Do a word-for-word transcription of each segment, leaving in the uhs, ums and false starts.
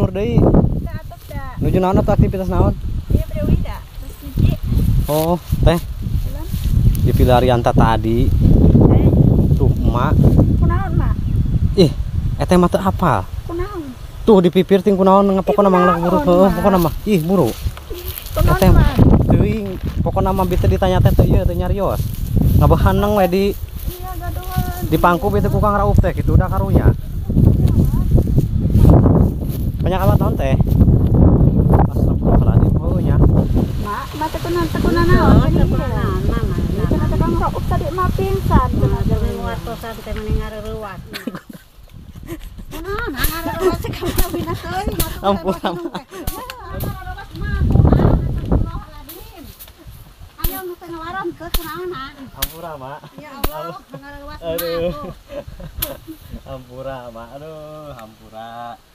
timur deui. Nuju naon atuh aktivitas naon? Iya beuwi da. Terus cuci. Oh, teh. Di Pilarianta tadi. Tuh, emak. Kunaon, Mak? Ih, eta mah teu hafal. Kunaon? Tuh di pipir ting kunaon ngapokona manglang buru. Heeh, pokona mah. Ih, buru. Eta teuing pokona mah biteu ditanya teh teu ieu teu nyarios. Ngabahaneng we di Iya gadohan. di pangku itu ku Kang Rauf teh kitu udah karunya. Banyak alat naon teh? Astagfirullahaladzim. Oh nya. Mak, mak teh kunaon teh kunaon naon? Kunaon, Mama. Itu teh Kang Rauf tadi mah pingsan. Jangan nguartosan teh mending ngareureut. Kunaon ngareureut teh ka bina teuing. Ampura. Ayo nu teh ngawaron ke kunaon? Ampura, Mak. Ya Allah, ngareureut. Aduh. Ampura, Mak. Aduh, hampura.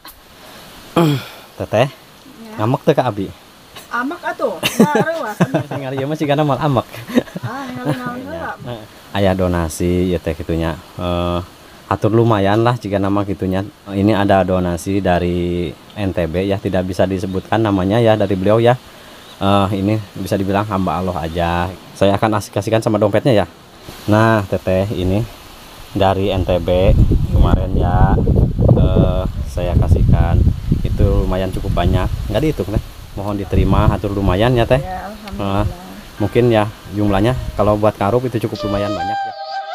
Teteh. Ngamek teh ka Abi. Amak atuh. Ngareuas. Ningali ieu mah sigana mal amek. Ah, ningali naon heula. Aya donasi ya teh kitunya. Eh atur lumayan lah jika nama gitunya. Ini ada donasi dari N T B ya, tidak bisa disebutkan namanya ya dari beliau ya. Eh ini bisa dibilang hamba Allah aja. Saya akan kasihkan sama dompetnya ya. Nah, teteh ini dari N T B kemarin ya, eh, saya kasihkan itu lumayan cukup banyak. Nggak dihitung teh. Mohon diterima, atur lumayan ya teh. Ya, alhamdulillah. Eh, mungkin ya jumlahnya kalau buat Karup itu cukup lumayan banyak ya.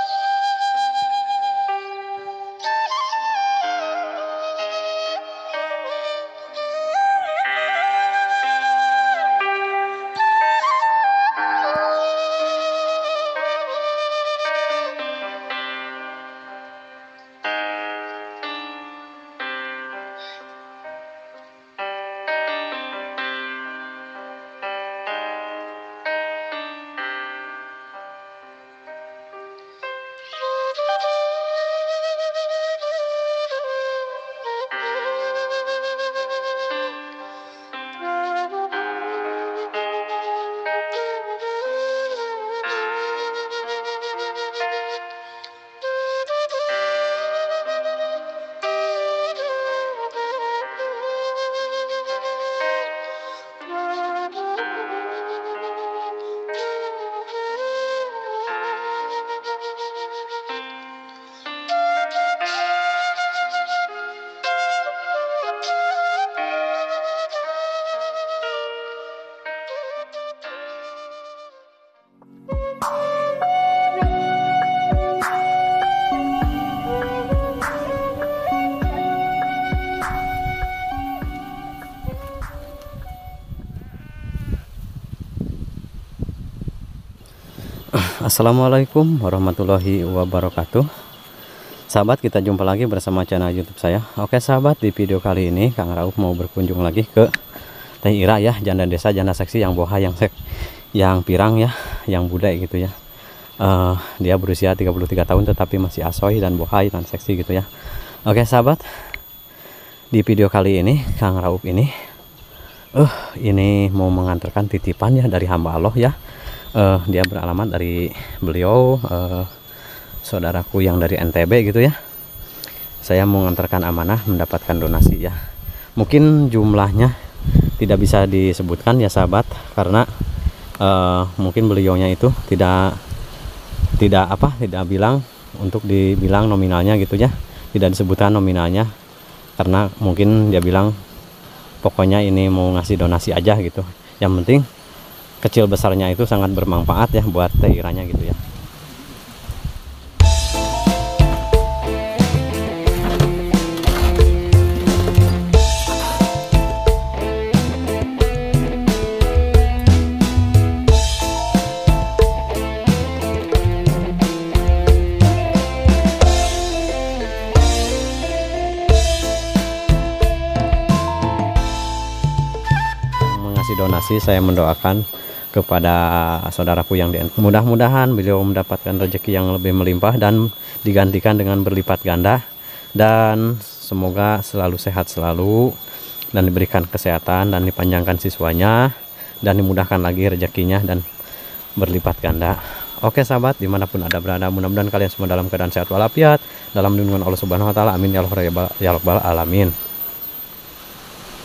Assalamualaikum warahmatullahi wabarakatuh. Sahabat, kita jumpa lagi bersama channel YouTube saya. Oke sahabat, di video kali ini Kang Rauf mau berkunjung lagi ke Teh Ira ya, janda desa, janda seksi yang boha, yang sek, yang pirang ya, yang budai gitu ya. Uh, dia berusia tiga puluh tiga tahun tetapi masih asoy dan bohai dan seksi gitu ya. Oke sahabat, di video kali ini Kang Rauf ini uh, ini mau mengantarkan titipan ya dari hamba Allah ya. Uh, dia beralamat dari beliau, uh, saudaraku yang dari N T B gitu ya. Saya mau mengantarkan amanah mendapatkan donasi ya. Mungkin jumlahnya tidak bisa disebutkan ya sahabat, karena uh, mungkin beliaunya itu tidak tidak apa tidak bilang untuk dibilang nominalnya gitu ya, tidak disebutkan nominalnya karena mungkin dia bilang pokoknya ini mau ngasih donasi aja gitu. Yang penting kecil besarnya itu sangat bermanfaat ya buat Teh Iranya gitu ya. Mengasih donasi, saya mendoakan kepada saudaraku yang di mudah-mudahan beliau mendapatkan rezeki yang lebih melimpah dan digantikan dengan berlipat ganda, dan semoga selalu sehat selalu dan diberikan kesehatan dan dipanjangkan siswanya dan dimudahkan lagi rezekinya dan berlipat ganda. Oke sahabat, dimanapun ada berada, mudah-mudahan kalian semua dalam keadaan sehat walafiat, dalam lindungan Allah Subhanahu Wa Taala. Amin ya Allah ya rabbal alamin.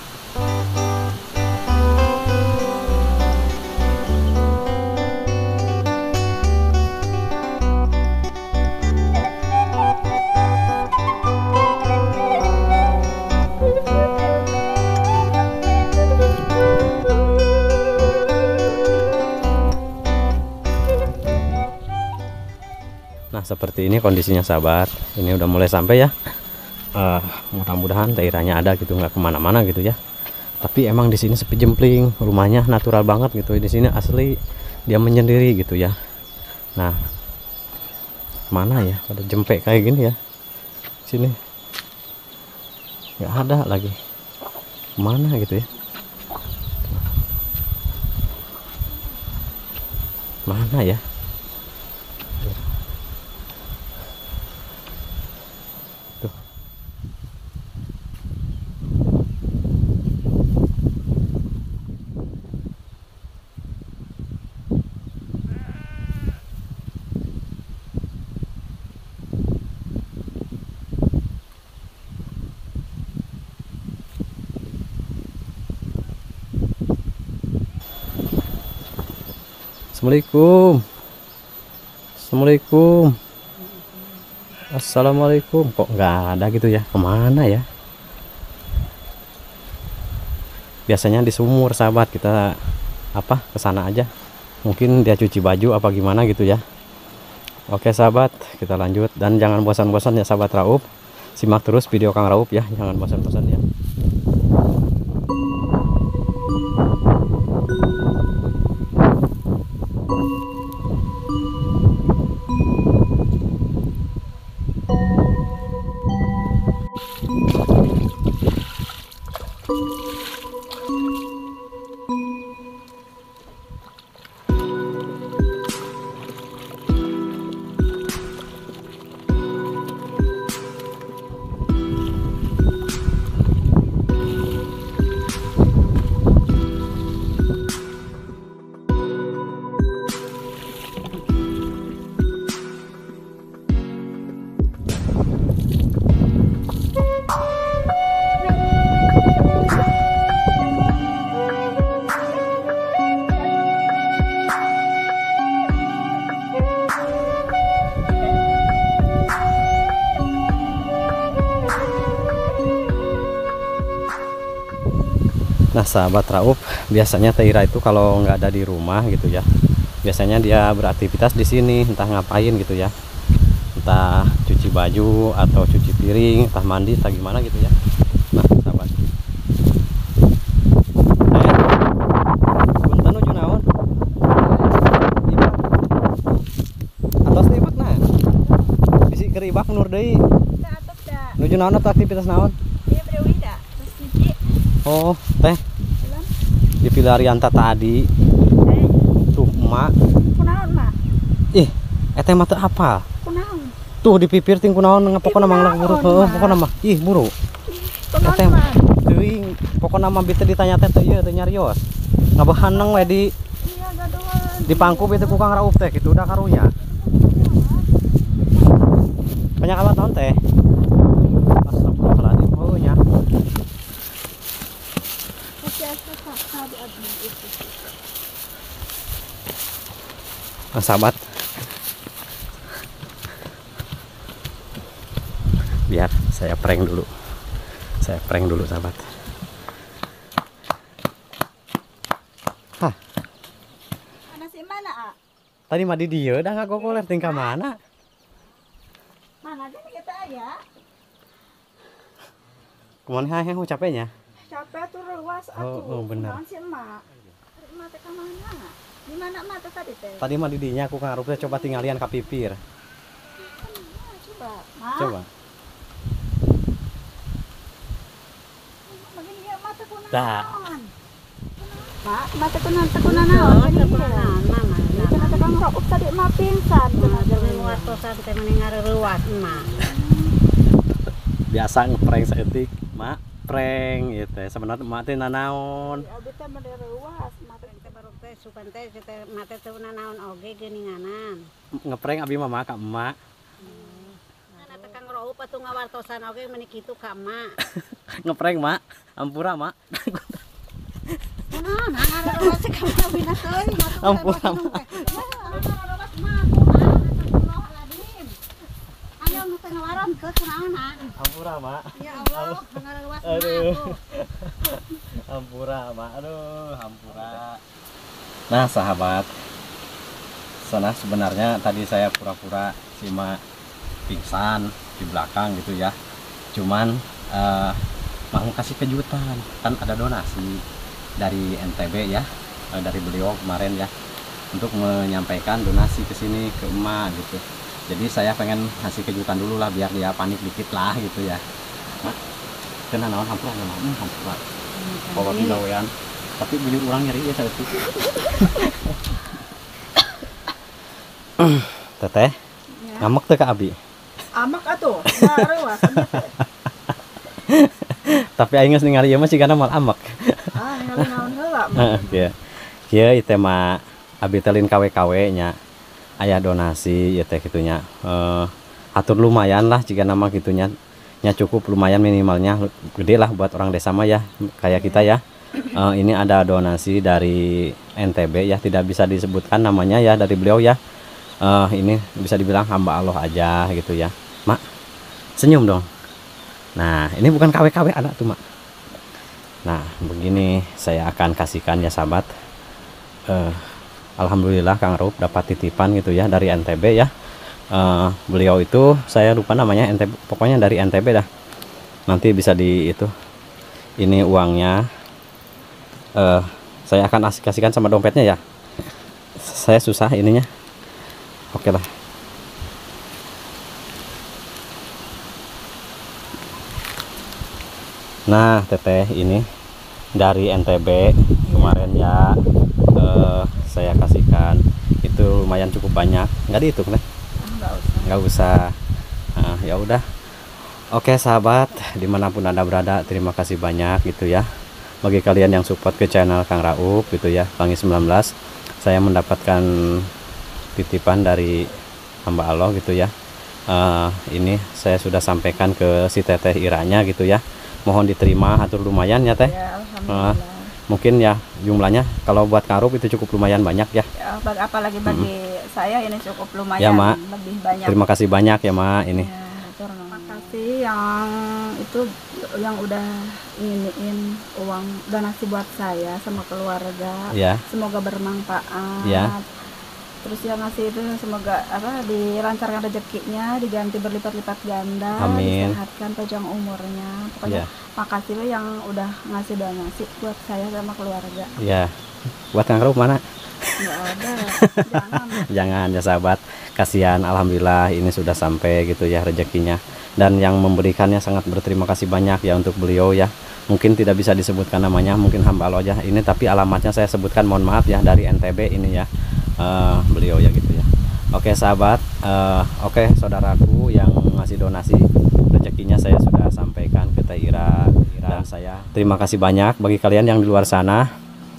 Nah seperti ini kondisinya sahabat, ini udah mulai sampai ya. Uh, mudah-mudahan daerahnya ada gitu, nggak kemana-mana gitu ya. Tapi emang di sini sepi jempling, rumahnya natural banget gitu. Di sini asli dia menyendiri gitu ya. Nah, mana ya pada jempek kayak gini ya? Sini nggak ada lagi. Mana gitu ya? Mana ya? Tuh. Assalamualaikum. Assalamualaikum. Assalamualaikum. Kok nggak ada gitu ya? Kemana ya? Biasanya di sumur sahabat, kita apa kesana aja. Mungkin dia cuci baju apa gimana gitu ya. Oke sahabat, kita lanjut. Dan jangan bosan-bosan ya sahabat Raup. Simak terus video Kang Raup ya. Jangan bosan-bosan ya. Nah sahabat Raup, biasanya Teira itu kalau nggak ada di rumah gitu ya, biasanya dia beraktivitas di sini, entah ngapain gitu ya, entah cuci baju atau cuci piring, entah mandi, entah gimana gitu ya. Nah sahabat, eh, punten nuju naon? Ibak. Atos ibak nah, bisi keur ibak nur deui. Nuju naon atau aktivitas naon? Oh, teh di Pilarianta tadi tuh emak. Kunaon mak? Ih, eteh mah teu apal. Kunaon? Tuh di pipir ting kunaon ngapokona manglang buru. Heeh, pokona mah. Ih, buru. Eteh teuing pokona mah biteu ditanya teh teu ieu teu nyarios. Ngabehaneng we di Iya gadoan. di pangku itu ku Kang Raup teh kitu udah karunya. Banyak alat naon teh? Astagfirullahaladzim. Oh nya. Nah, sahabat, biar saya prank dulu, saya prank dulu sahabat. Hah? Ada si mana, A? Tadi mah di dia udah nggak kokoler tingkah mana? Mana aja nih kita ya? Kemana yang capeknya? Capek tuh ruas aku. Oh, oh benar. Kunaon si emak? Emak teh ka mana? Di mana emak teh tadi teh? Tadi mah di dinya aku Kang Raup teh coba tinggalian ka pipir. Coba. Mak. Coba. Begini ya emak teh kunaon? Dah. Mak, emak teh kunaon teh kunaon naon? Gini ya. mama Itu nanti Kang Raup tadi emak pingsan. jangan wartosan teh mending ngareurewas emak. Biasa ngeprank saeutik, mak prank gitu. Sebenarnya emak teh nanaon? Abi teh mah ruas, emak teh Teh baru teh sukan teh teh mate teh nanaon oge geuninganan. Ngeprank abi mama ka emak. Kana teh Kang Raup atuh ngawartosan oge meni kitu ka emak. Ngeprank mak, ampura mak. Kunaon ngareurewas ka emak bina teuing. Ampura mak. Ngareurewas mah ayo nu teh ngawaron ke kunaon ha? Ampura mak. Ya Allah, ngareurewas mah. Aduh. Ampura mak, aduh, ampura. Nah sahabat, sana sebenarnya tadi saya pura-pura si emak pingsan di belakang gitu ya. Cuman uh, mau kasih kejutan, kan ada donasi dari N T B ya, uh, dari beliau kemarin ya, untuk menyampaikan donasi ke sini ke emak gitu. Jadi saya pengen kasih kejutan dulu lah biar dia panik dikit lah gitu ya. Nah, kena naon hampura naon hampura. Bawa pegawaian, tapi beli orang nyari ya saya tuh. Teteh, Ya. ngamak tuh ke Abi. Amak atuh, ngarewas. Tapi aing geus ningali ieu mah sigana mal amak. Ah, ningali naon heula. Kieu. Kieu ieu mah abi telin K W K W nya. Aya donasi ieu teh kitu nya. Eh atur lumayan lah jika nama kitu nya. Nya cukup lumayan minimalnya gede lah buat orang desa mah ya kayak kita ya. Eh ini ada donasi dari N T B ya, tidak bisa disebutkan namanya ya dari beliau ya. Eh ini bisa dibilang hamba Allah aja gitu ya. Mak, senyum dong. Nah, ini bukan K W K W ada tuh, Mak. Nah, begini saya akan kasihkan ya sahabat. Uh, Alhamdulillah Kang Raup dapat titipan gitu ya dari N T B ya. Uh, beliau itu saya lupa namanya N T B, pokoknya dari N T B dah. Nanti bisa di itu. Ini uangnya. Uh, saya akan kasihkan sama dompetnya ya. Saya susah ininya. Oke lah. Nah, teteh ini dari N T B kemarin ya, eh, saya kasihkan itu lumayan cukup banyak. Nggak dihitung nih? Enggak usah. Nggak usah. Nah, ya udah. Oke sahabat, dimanapun anda berada, terima kasih banyak gitu ya. Bagi kalian yang support ke channel Kang Raup gitu ya, Pelangi sembilan belas, saya mendapatkan titipan dari hamba Allah gitu ya. Uh, ini saya sudah sampaikan ke si teteh Iranya gitu ya. Mohon diterima, atur lumayan ya teh. Ya, alhamdulillah. Uh, mungkin ya jumlahnya kalau buat Kang Raup itu cukup lumayan banyak ya. Ya, bag- apalagi bagi hmm. saya ini cukup lumayan, Ya, Mak. lebih banyak. Terima kasih banyak ya Mak ini. Ya, terima kasih yang itu yang udah nginiin uang donasi buat saya sama keluarga. Ya. Semoga bermanfaat. Ya. Terus yang ngasih itu semoga apa dilancarkan rezekinya, diganti berlipat-lipat ganda, Amin. disehatkan panjang umurnya. Pokoknya Ya. makasih lo yang udah ngasih donasi buat saya sama keluarga. Ya. Buat Kang Raup mana? Nggak ada, jangan. Jangan ya sahabat, kasihan. Alhamdulillah ini sudah sampai gitu ya rezekinya, dan yang memberikannya sangat berterima kasih banyak ya untuk beliau ya. Mungkin tidak bisa disebutkan namanya, mungkin hamba Allah aja ini, tapi alamatnya saya sebutkan, mohon maaf ya, dari N T B ini ya. Uh, beliau ya gitu ya. Oke sahabat, uh, oke saudaraku yang ngasih donasi, rezekinya saya sudah sampaikan ke Teh Ira, dan saya terima kasih banyak. Bagi kalian yang di luar sana,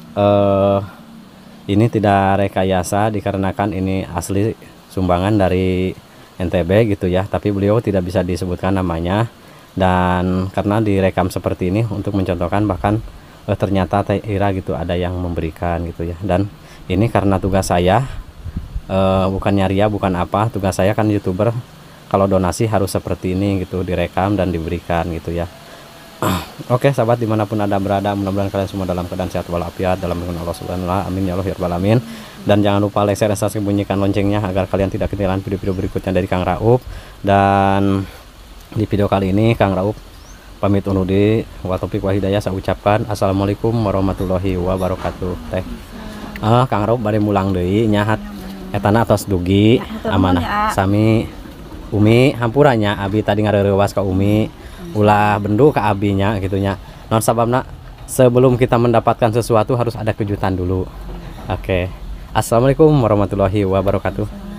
uh, ini tidak rekayasa dikarenakan ini asli sumbangan dari N T B gitu ya, tapi beliau tidak bisa disebutkan namanya, dan karena direkam seperti ini untuk mencontohkan, bahkan uh, ternyata Teh Ira gitu ada yang memberikan gitu ya. Dan ini karena tugas saya, uh, bukan nyari ya, bukan apa, tugas saya kan YouTuber, kalau donasi harus seperti ini gitu, direkam dan diberikan gitu ya. Oke sahabat, dimanapun anda berada, mudah-mudahan kalian semua dalam keadaan sehat walafiat, dalam lindungan Allah subhanahu wa ta'ala, amin ya Allah ya rabbal alamin. Dan jangan lupa like, share, dan subscribe, bunyikan loncengnya agar kalian tidak ketinggalan video-video berikutnya dari Kang Raup. Dan di video kali ini Kang Raup pamit undur diri. Wa taufiq wa hidayah, saya ucapkan assalamualaikum warahmatullahi wabarakatuh. Teh ah Kang Raup bade mulang deui nyahat etana atos dugi amanah sami Umi hampuranya abi tadi ngareureuwas ka Umi ulah bendu ka abinya gitunya. Non sababna sebelum kita mendapatkan sesuatu harus ada kejutan dulu. Oke. Assalamualaikum warahmatullahi wabarakatuh.